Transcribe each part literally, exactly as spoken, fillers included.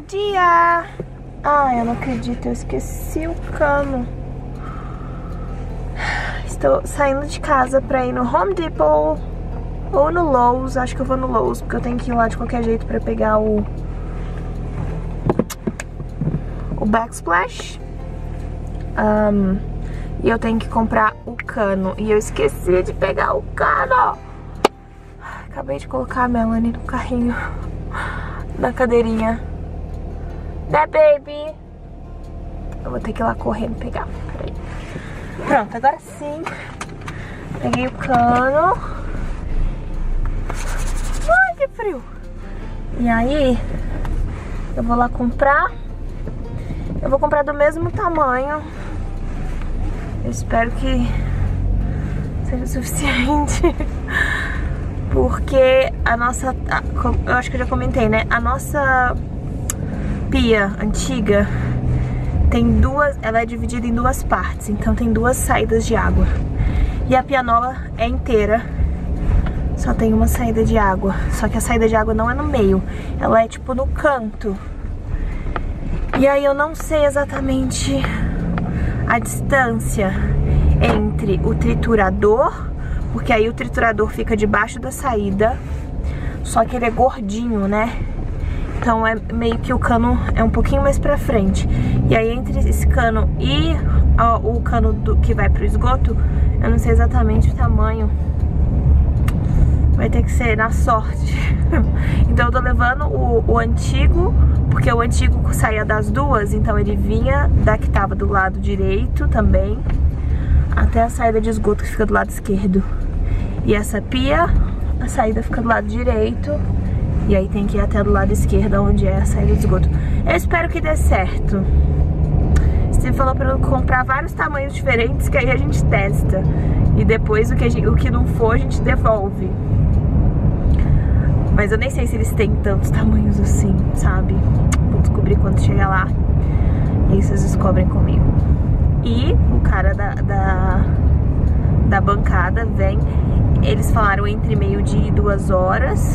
dia! Ai, eu não acredito, eu esqueci o cano. Estou saindo de casa pra ir no Home Depot ou no Lowe's. Acho que eu vou no Lowe's, porque eu tenho que ir lá de qualquer jeito pra pegar o o backsplash. Um, e eu tenho que comprar o cano. E eu esqueci de pegar o cano. Acabei de colocar a Melanie no carrinho, na cadeirinha. Né, baby? Eu vou ter que ir lá correndo pegar. Peraí. Pronto, agora sim. Peguei o cano. Ai, que frio. E aí, eu vou lá comprar. Eu vou comprar do mesmo tamanho. Eu espero que seja o suficiente. Porque a nossa... Eu acho que eu já comentei, né? A nossa pia antiga tem duas... Ela é dividida em duas partes. Então tem duas saídas de água. E a pia nova é inteira. Só tem uma saída de água. Só que a saída de água não é no meio. Ela é tipo no canto. E aí eu não sei exatamente a distância entre o triturador, porque aí o triturador fica debaixo da saída, só que ele é gordinho, né? Então é meio que o cano é um pouquinho mais pra frente. E aí entre esse cano e ó, o cano do, que vai pro esgoto, eu não sei exatamente o tamanho. Vai ter que ser na sorte. Então eu tô levando o, o antigo, porque o antigo saía das duas, então ele vinha da que tava do lado direito também, até a saída de esgoto que fica do lado esquerdo. E essa pia, a saída fica do lado direito, e aí tem que ir até do lado esquerdo, onde é a saída de esgoto. Eu espero que dê certo. Steve falou pra eu comprar vários tamanhos diferentes, que aí a gente testa. E depois o que, a gente, o que não for, a gente devolve. Mas eu nem sei se eles têm tantos tamanhos assim, sabe? Vou descobrir quando chegar lá. E aí vocês descobrem comigo. E o cara da, da, da bancada vem. Eles falaram entre meio-dia e duas horas.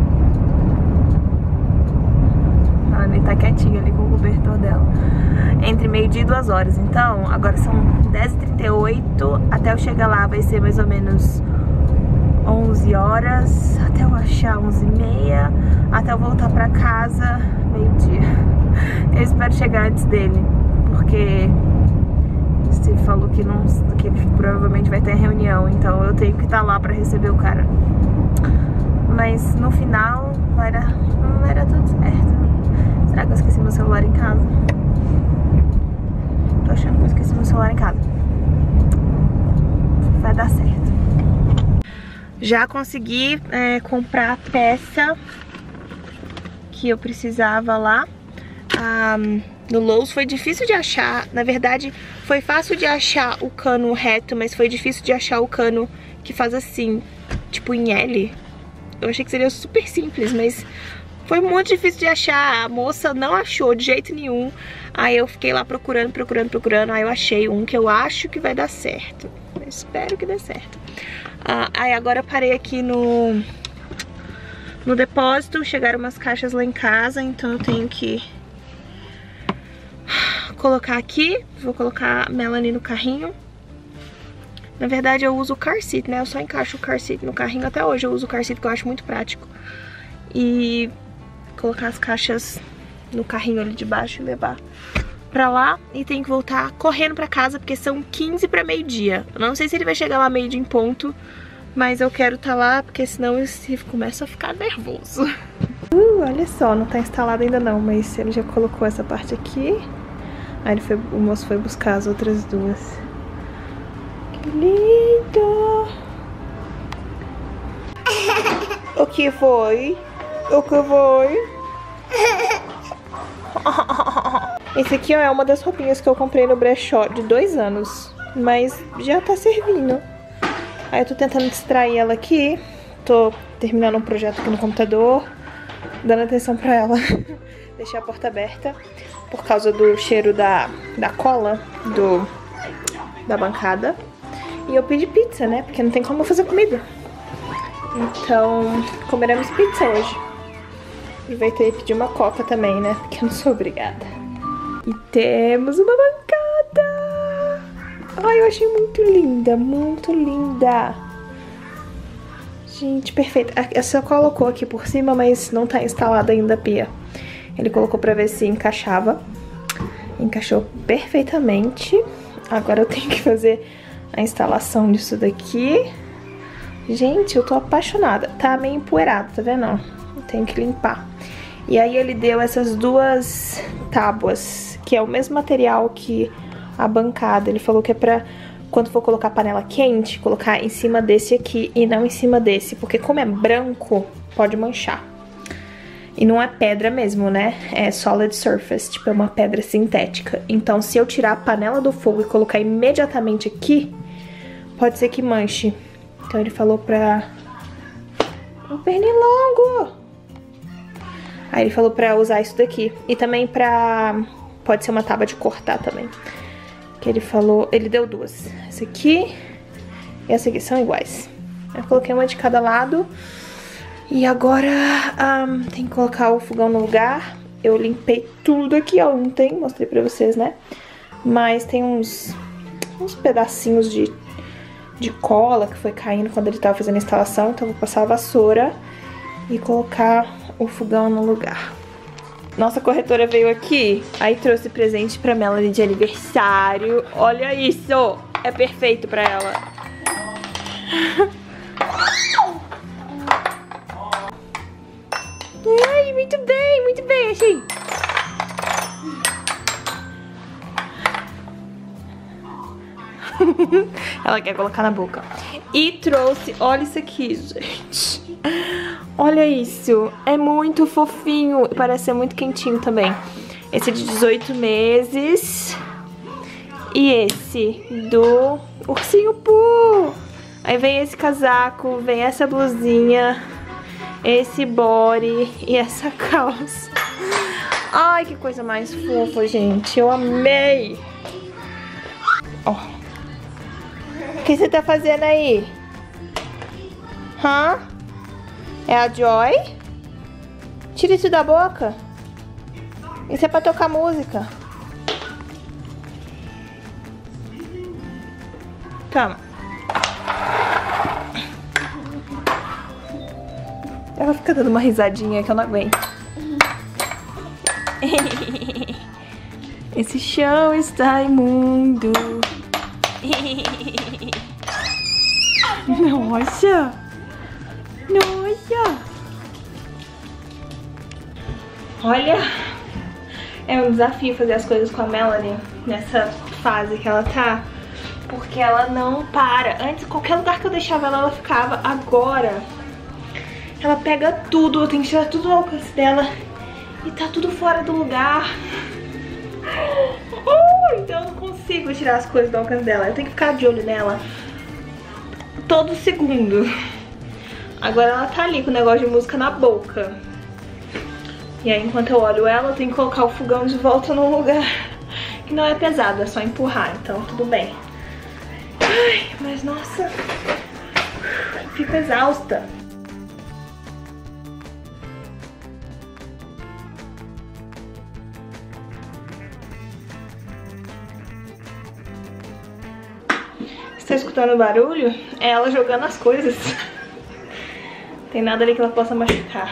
Ela nem tá quietinha ali com o cobertor dela. Entre meio-dia e duas horas. Então, agora são dez e trinta e oito. Até eu chegar lá vai ser mais ou menos onze horas, até eu achar onze e meia, até eu voltar pra casa, meio-dia. Eu espero chegar antes dele, porque o Steve falou que, não, que ele provavelmente vai ter reunião, então eu tenho que estar lá pra receber o cara. Mas no final vai dar, vai dar tudo certo. Será que eu esqueci meu celular em casa? Tô achando que eu esqueci meu celular em casa. Vai dar certo. Já consegui é, comprar a peça que eu precisava lá. Um, no Lowe's foi difícil de achar. Na verdade, foi fácil de achar o cano reto, mas foi difícil de achar o cano que faz assim, tipo em L. Eu achei que seria super simples, mas foi muito difícil de achar. A moça não achou de jeito nenhum. Aí eu fiquei lá procurando, procurando, procurando. Aí eu achei um que eu acho que vai dar certo. Eu espero que dê certo. Ah, aí agora eu parei aqui no, no depósito. Chegaram umas caixas lá em casa, então eu tenho que colocar aqui. Vou colocar a Melanie no carrinho. Na verdade eu uso o car seat, né? Eu só encaixo o car seat no carrinho. Até hoje eu uso o car seat, que eu acho muito prático. E colocar as caixas no carrinho ali de baixo e levar pra lá. E tem que voltar correndo pra casa, porque são quinze pra meio-dia. Eu não sei se ele vai chegar lá meio-dia em ponto, mas eu quero estar lá, porque senão o Steve começa a ficar nervoso. Uh, olha só, não tá instalado ainda não, mas ele já colocou essa parte aqui. Aí ele foi, o moço foi buscar as outras duas. Que lindo! O que foi? O que foi? Esse aqui ó, é uma das roupinhas que eu comprei no brechó de dois anos, mas já tá servindo. Aí eu tô tentando distrair ela aqui. Tô terminando um projeto aqui no computador, dando atenção pra ela. Deixei a porta aberta por causa do cheiro da, da cola do, da bancada. E eu pedi pizza, né? Porque não tem como fazer comida. Então, comeremos pizza hoje. Aproveitei e pedi uma coca também, né? Porque eu não sou obrigada. E temos uma bancada! Ai, eu achei muito linda, muito linda. Gente, perfeito. A só colocou aqui por cima, mas não tá instalada ainda a pia. Ele colocou pra ver se encaixava. Encaixou perfeitamente. Agora eu tenho que fazer a instalação disso daqui. Gente, eu tô apaixonada. Tá meio empoeirado, tá vendo? Eu tenho que limpar. E aí ele deu essas duas tábuas, que é o mesmo material que a bancada. Ele falou que é pra, quando for colocar a panela quente, colocar em cima desse aqui e não em cima desse. Porque como é branco, pode manchar. E não é pedra mesmo, né? É solid surface, tipo, é uma pedra sintética. Então, se eu tirar a panela do fogo e colocar imediatamente aqui, pode ser que manche. Então, ele falou pra... Um pernilongo! Aí, ele falou pra usar isso daqui. E também pra... Pode ser uma tábua de cortar também. Que ele falou... Ele deu duas. Essa aqui e essa aqui são iguais. Eu coloquei uma de cada lado... E agora um, tem que colocar o fogão no lugar. Eu limpei tudo aqui ontem, mostrei pra vocês, né? Mas tem uns, uns pedacinhos de, de cola que foi caindo quando ele tava fazendo a instalação. Então eu vou passar a vassoura e colocar o fogão no lugar. Nossa corretora veio aqui, aí trouxe presente pra Melanie de aniversário. Olha isso! É perfeito pra ela. Ai, muito bem, muito bem, achei. Ela quer colocar na boca. E trouxe, olha isso aqui, gente. Olha isso, é muito fofinho. Parece ser muito quentinho também. Esse é de dezoito meses. E esse do Ursinho Pooh. Aí vem esse casaco, vem essa blusinha, esse body e essa calça. Ai, que coisa mais fofa, gente. Eu amei. Ó. O que você tá fazendo aí? Hã? É a Joy? Tira isso da boca. Isso é pra tocar música. Calma. Ela fica dando uma risadinha que eu não aguento. Esse chão está imundo. Nossa! Nossa! Olha, é um desafio fazer as coisas com a Melanie nessa fase que ela tá, porque ela não para. Antes, qualquer lugar que eu deixava ela, ela ficava. Agora ela pega tudo, eu tenho que tirar tudo do alcance dela e tá tudo fora do lugar. Uh, então eu não consigo tirar as coisas do alcance dela. Eu tenho que ficar de olho nela todo segundo. Agora ela tá ali com o negócio de música na boca. E aí enquanto eu olho ela, eu tenho que colocar o fogão de volta num lugar que não é pesado, é só empurrar, então tudo bem. Ai, mas nossa, fico exausta. Você tá escutando o barulho? É ela jogando as coisas. Tem nada ali que ela possa machucar.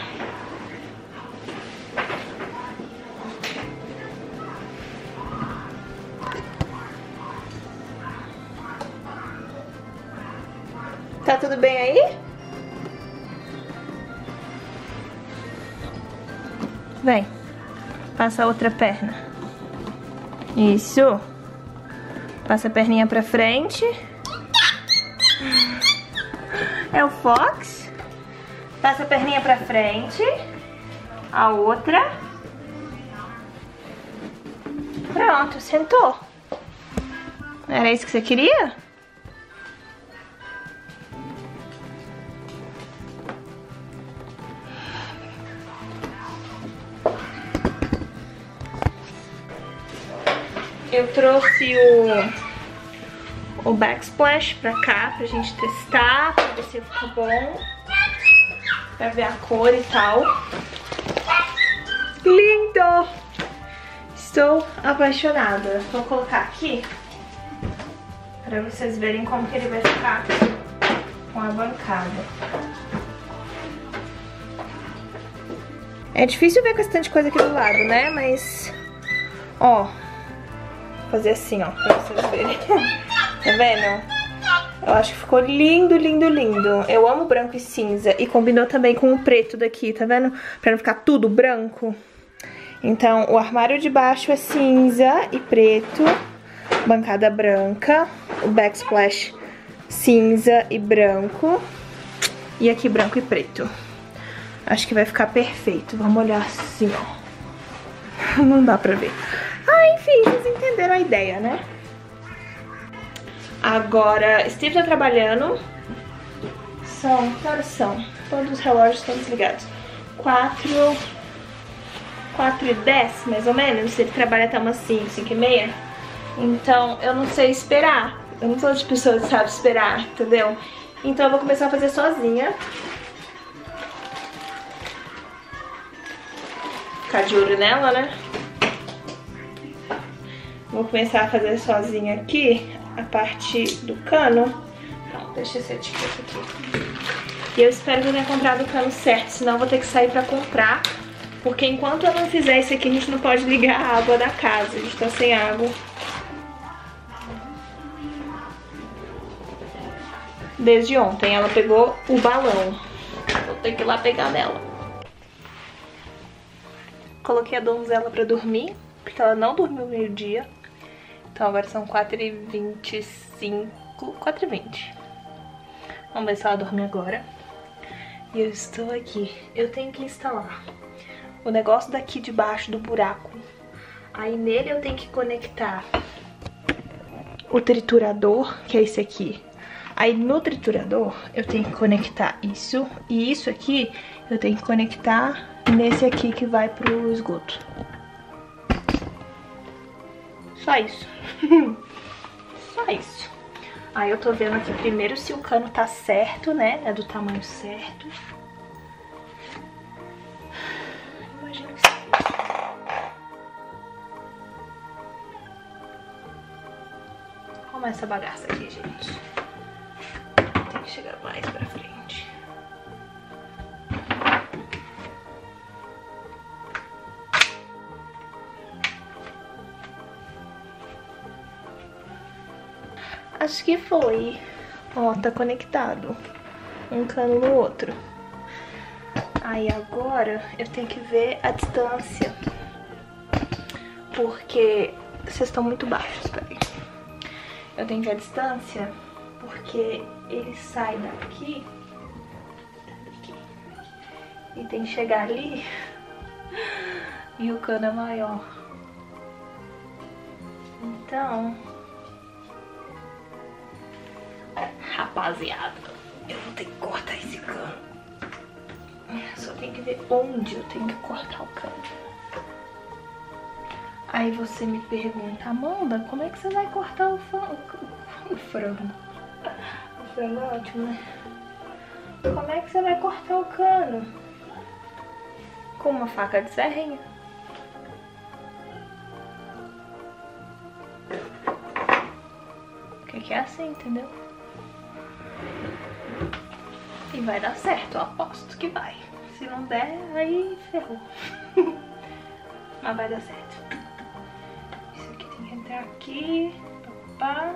Tá tudo bem aí? Vem. Passa a outra perna. Isso. Passa a perninha pra frente. É o Fox. Passa a perninha pra frente. A outra. Pronto, sentou. Era isso que você queria? Eu trouxe o, o backsplash pra cá, pra gente testar, pra ver se fica bom, pra ver a cor e tal. Estou apaixonada. Vou colocar aqui para vocês verem como que ele vai ficar com a bancada. É difícil ver com esse tanto de coisa aqui do lado, né? Mas, ó, vou fazer assim, ó, pra vocês verem. Tá vendo? Eu acho que ficou lindo, lindo, lindo. Eu amo branco e cinza. E combinou também com o preto daqui, tá vendo? Pra não ficar tudo branco. Então, o armário de baixo é cinza e preto. Bancada branca. O backsplash cinza e branco. E aqui branco e preto. Acho que vai ficar perfeito. Vamos olhar assim, ó. Não dá pra ver. Ah, enfim, vocês entenderam a ideia, né? Agora, Steve tá trabalhando. São, que horas são? Todos os relógios estão desligados. Quatro... quatro e dez, mais ou menos. Ele trabalha até umas cinco, cinco e meia. Então, eu não sei esperar. Eu não sou de pessoa que sabe esperar, entendeu? Então, eu vou começar a fazer sozinha. Ficar de olho nela, né? Vou começar a fazer sozinha aqui a parte do cano. Não, deixa essa etiqueta aqui. E eu espero que eu tenha comprado o cano certo, senão eu vou ter que sair pra comprar. Porque enquanto eu não fizer isso aqui, a gente não pode ligar a água da casa. A gente tá sem água. Desde ontem. Ela pegou o balão. Vou ter que ir lá pegar dela. Coloquei a donzela pra dormir, porque ela não dormiu meio-dia. Então agora são quatro e vinte e cinco, quatro e vinte. Vamos ver se ela dorme agora. E eu estou aqui. Eu tenho que instalar o negócio daqui debaixo do buraco. Aí nele eu tenho que conectar o triturador, que é esse aqui. Aí no triturador eu tenho que conectar isso. E isso aqui eu tenho que conectar nesse aqui que vai pro esgoto. Só isso. Só isso. Aí eu tô vendo aqui primeiro se o cano tá certo, né? É do tamanho certo. Imagino que sim. Como é essa bagaça aqui, gente? Tem que chegar mais pra frente. Acho que foi. Ó, tá conectado um cano no outro. Aí agora eu tenho que ver a distância, porque vocês estão muito baixos, peraí. Eu tenho que ver a distância, porque ele sai daqui, daqui e tem que chegar ali e o cano é maior. Então, rapaziada, eu vou ter que cortar esse cano. Só tenho que ver onde eu tenho que cortar o cano. Aí você me pergunta, Amanda, como é que você vai cortar o, o, o frango? O frango é ótimo, né? Como é que você vai cortar o cano? Com uma faca de serrinha. Porque que é assim, entendeu? E vai dar certo, eu aposto que vai. Se não der, aí ferrou. Mas vai dar certo. Isso aqui tem que entrar aqui. Pá.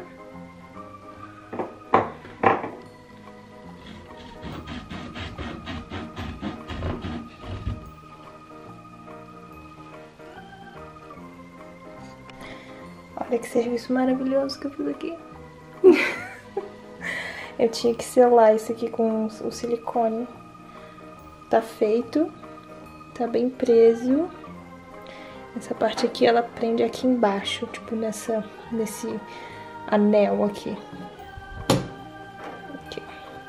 Olha que serviço maravilhoso que eu fiz aqui. Eu tinha que selar isso aqui com o silicone. Tá feito. Tá bem preso. Essa parte aqui, ela prende aqui embaixo. Tipo, nessa, nesse anel aqui. Aqui.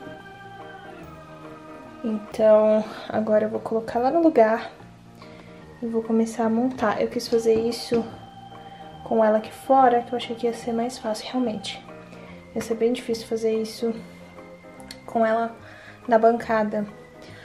Então, agora eu vou colocar lá no lugar. E vou começar a montar. Eu quis fazer isso com ela aqui fora, que eu achei que ia ser mais fácil, realmente. Ia ser bem difícil fazer isso com ela na bancada.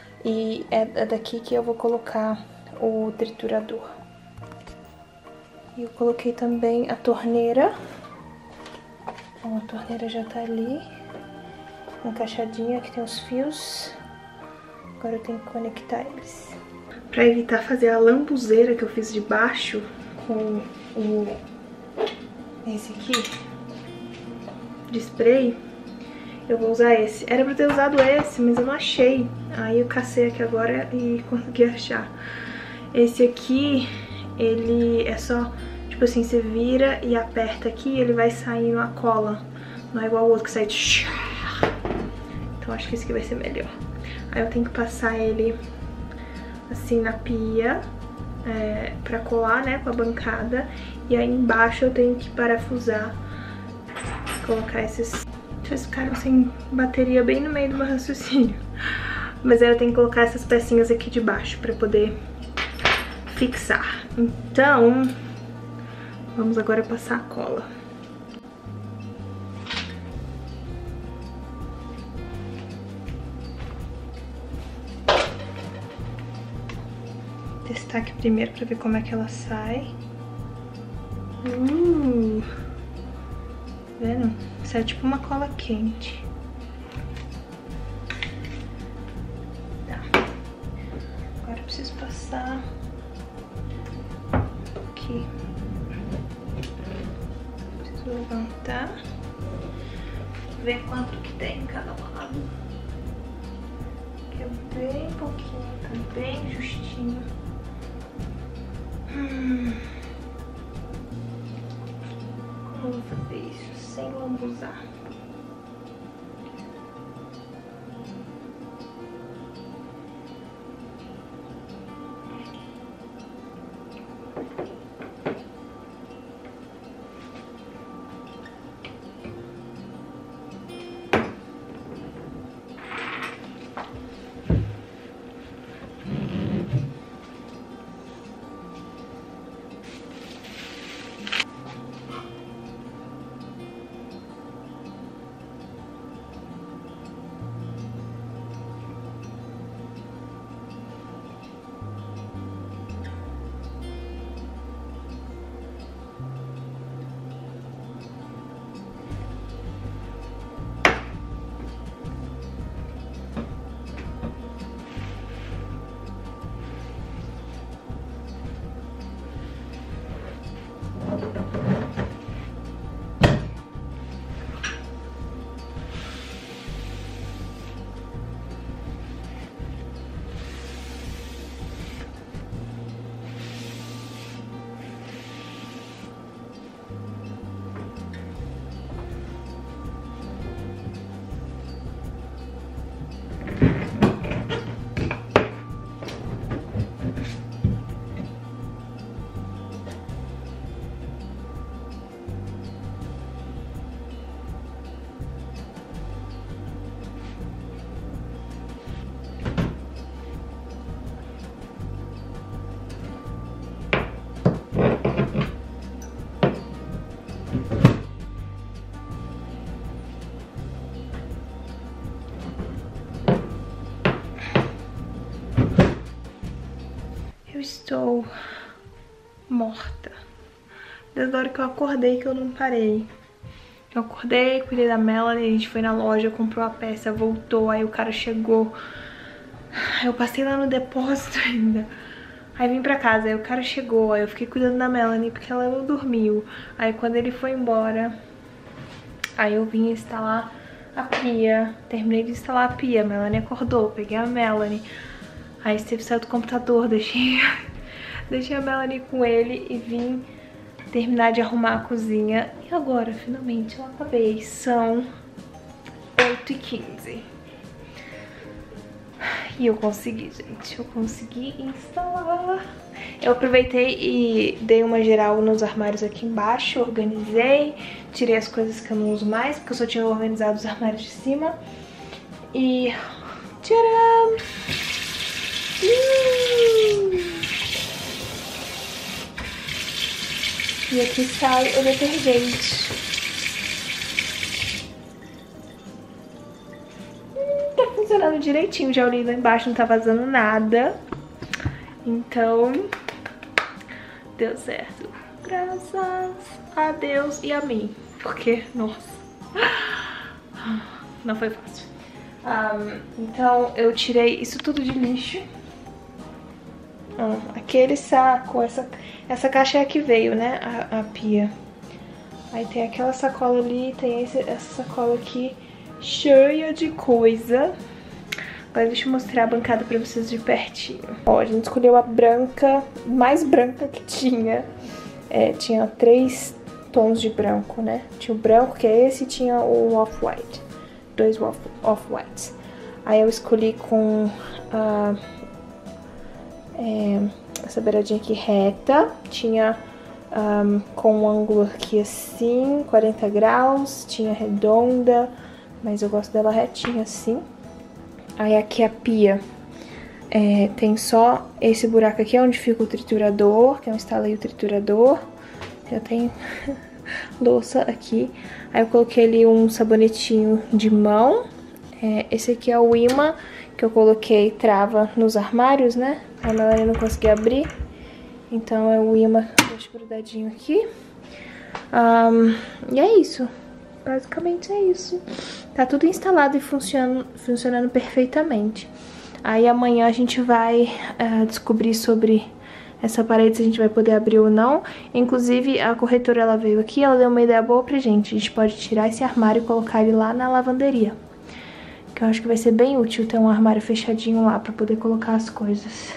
E é daqui que eu vou colocar o triturador. E eu coloquei também a torneira. Bom, a torneira já tá ali, encaixadinha, aqui tem os fios. Agora eu tenho que conectar eles. Pra evitar fazer a lambuzeira que eu fiz de baixo com o... esse aqui, de spray, eu vou usar esse. Era pra ter usado esse, mas eu não achei. Aí eu cacei aqui agora e consegui achar. Esse aqui, ele é só... tipo assim, você vira e aperta aqui e ele vai saindo a cola. Não é igual o outro que sai de... Então acho que esse aqui vai ser melhor. Aí eu tenho que passar ele assim na pia, é, pra colar, né, com a bancada. E aí embaixo eu tenho que parafusar, colocar esses... Vocês ficaram sem bateria bem no meio do meu raciocínio. Mas aí eu tenho que colocar essas pecinhas aqui de baixo pra poder fixar. Então... vamos agora passar a cola. Testar aqui primeiro pra ver como é que ela sai. Uh, vendo? Isso é tipo uma cola quente. Tá. Agora eu preciso passar aqui. Levantar, ver quanto que tem em cada lado, que é bem pouquinho, tá bem justinho. Hum. Como eu vou fazer isso sem lambuzar? Eu estou morta. Desde a hora que eu acordei que eu não parei. Eu acordei, cuidei da Melanie, a gente foi na loja, comprou a peça, voltou, aí o cara chegou. Eu passei lá no depósito ainda. Aí vim pra casa, aí o cara chegou, aí eu fiquei cuidando da Melanie porque ela não dormiu. Aí quando ele foi embora, aí eu vim instalar a pia. Terminei de instalar a pia, a Melanie acordou, peguei a Melanie. Aí Steve saiu do computador, deixei, deixei a Melanie com ele e vim terminar de arrumar a cozinha. E agora, finalmente, eu acabei. São oito e quinze. E eu consegui, gente. Eu consegui instalar. Eu aproveitei e dei uma geral nos armários aqui embaixo. Organizei. Tirei as coisas que eu não uso mais, porque eu só tinha organizado os armários de cima. E... tcharam! Hum. E aqui sai o detergente. Hum, tá funcionando direitinho. Já olhei lá embaixo, não tá vazando nada. Então, deu certo. Graças a Deus e a mim. Porque, nossa, não foi fácil. Um, então eu tirei isso tudo de lixo. Um, aquele saco, essa, essa caixa é a que veio, né? A, a pia. Aí tem aquela sacola ali, tem esse, essa sacola aqui cheia de coisa. Agora deixa eu mostrar a bancada pra vocês de pertinho. Ó, a gente escolheu a branca, mais branca que tinha. É, tinha três tons de branco, né? Tinha o branco, que é esse, e tinha o off-white. Dois off-whites. Aí eu escolhi com a, é, essa beiradinha aqui reta. Tinha um, com um ângulo aqui assim, quarenta graus. Tinha redonda, mas eu gosto dela retinha assim. Aí aqui a pia é, tem só esse buraco aqui onde fica o triturador, que eu instalei o triturador. Já tem louça aqui. Aí eu coloquei ali um sabonetinho de mão. É, esse aqui é o imã que eu coloquei, trava nos armários, né? A Melanie não conseguia abrir. Então é o imã, deixa grudadinho aqui. Um, e é isso. Basicamente é isso. Tá tudo instalado e funcionando, funcionando perfeitamente. Aí amanhã a gente vai uh, descobrir sobre essa parede, se a gente vai poder abrir ou não. Inclusive a corretora, ela veio aqui, ela deu uma ideia boa pra gente. A gente pode tirar esse armário e colocar ele lá na lavanderia. Que eu acho que vai ser bem útil ter um armário fechadinho lá pra poder colocar as coisas.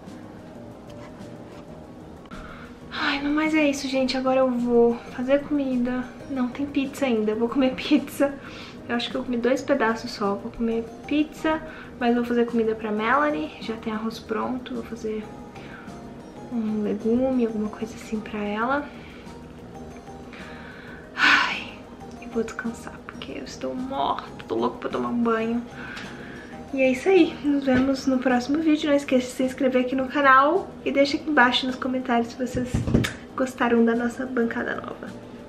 Ai, mas é isso, gente. Agora eu vou fazer comida. Não tem pizza ainda, eu vou comer pizza. Eu acho que eu comi dois pedaços só. Vou comer pizza, mas vou fazer comida pra Melanie. Já tem arroz pronto, vou fazer um legume, alguma coisa assim pra ela. Ai, e vou descansar, porque eu estou morta, tô louca pra tomar um banho. E é isso aí, nos vemos no próximo vídeo. Não esqueça de se inscrever aqui no canal e deixa aqui embaixo nos comentários se vocês gostaram da nossa bancada nova.